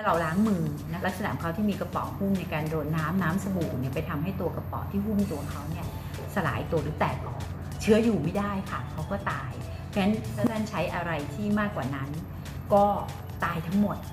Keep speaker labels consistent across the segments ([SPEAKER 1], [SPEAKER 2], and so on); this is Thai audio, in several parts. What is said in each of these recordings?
[SPEAKER 1] เราล้างมือนะลักษณะของเขาที่มีกระป๋องหุ้มในการโดนน้ำสบู่เนี่ยไปทำให้ตัวกระป๋องที่หุ้มตัวเขาเนี่ยสลายตัวหรือแตกออกเชื้ออยู่ไม่ได้ค่ะเขาก็ตายเพราะฉะนั้นท่านใช้อะไรที่มากกว่านั้นก็ตายทั้งหมด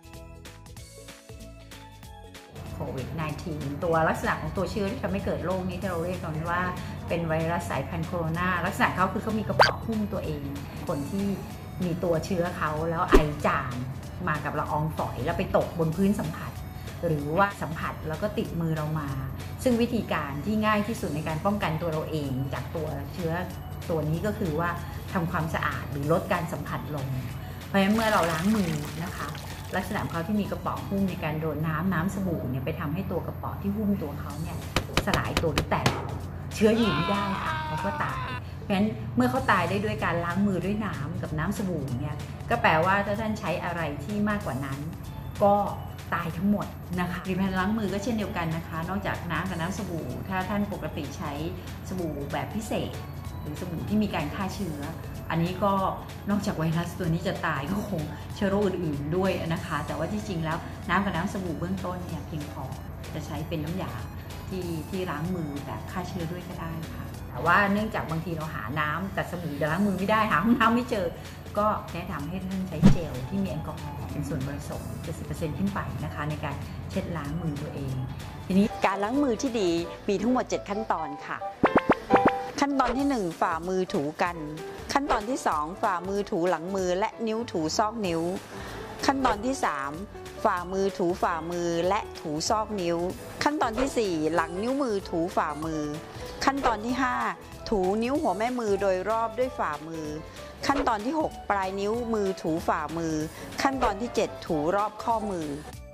[SPEAKER 1] โควิด -19 ตัวลักษณะของตัวเชื้อที่ทำให้เกิดโรคนี้ที่เราเรียกกันว่าเป็นไวรัสสายพันธุ์โคโรนาลักษณะเขาคือเขามีกระป๋องหุ้มตัวเองคนที่มีตัวเชื้อเขาแล้วไอจามมากับละอองฝอยแล้วไปตกบนพื้นสัมผัสหรือว่าสัมผัสแล้วก็ติดมือเรามาซึ่งวิธีการที่ง่ายที่สุดในการป้องกันตัวเราเองจากตัวเชื้อตัวนี้ก็คือว่าทำความสะอาดหรือลดการสัมผัสลงเพราะฉะนั้นเมื่อเราล้างมือนะคะลักษณะของเขาที่มีกระป๋องหุ้มในการโดนน้ำสบู่เนี่ยไปทำให้ตัวกระป๋องที่หุ้มตัวเขาเนี่ยสลายตัวหรือแตกออกเชื้ออยู่ไม่ได้ค่ะเขาก็ตายเพราะฉะนั้นเมื่อเขาตายได้ด้วยการล้างมือด้วยน้ำกับน้ำสบู่เนี่ยก็แปลว่าถ้าท่านใช้อะไรที่มากกว่านั้นก็ตายทั้งหมดนะคะผลิตภัณฑ์ล้างมือก็เช่นเดียวกันนะคะนอกจากน้ำกับน้ำสบู่ถ้าท่านปกติใช้สบู่แบบพิเศษหรือสบู่ที่มีการฆ่าเชื้ออันนี้ก็นอกจากไวรัสตัวนี้จะตายก็คงเชื้อโรคอื่นๆด้วยนะคะแต่ว่าที่จริงแล้วน้ำกับน้ำสบู่เบื้องต้นเนี่ยเพียงพอจะใช้เป็นน้ำยาที่ล้างมือแบบฆ่าเชื้อด้วยก็ได้ค่ะแต่ว่าเนื่องจากบางทีเราหาน้ำกับสบู่จะล้างมือไม่ได้หาห้องน้ำไม่เจอก็แนะนำให้ท่านใช้เจลที่มีแอลกอฮอล์เป็นส่วนผสม 70% ขึ้นไปนะคะในการเช็ดล้างมือตัวเองทีนี้
[SPEAKER 2] การล้างมือที่ดีมีทั้งหมด7ขั้นตอนค่ะขั้นตอนที่1ฝ่ามือถูกันขั้นตอนที่2ฝ่ามือถูหลังมือและนิ้วถูซอกนิ้วขั้นตอนที่3ฝ่ามือถูฝ่ามือและถูซอกนิ้วขั้นตอนที่4หลังนิ้วมือถูฝ่ามือขั้นตอนที่5ถูนิ้วหัวแม่มือโดยรอบด้วยฝ่ามือขั้นตอนที่6ปลายนิ้วมือถูฝ่ามือขั้นตอนที่7ถูรอบข้อมือ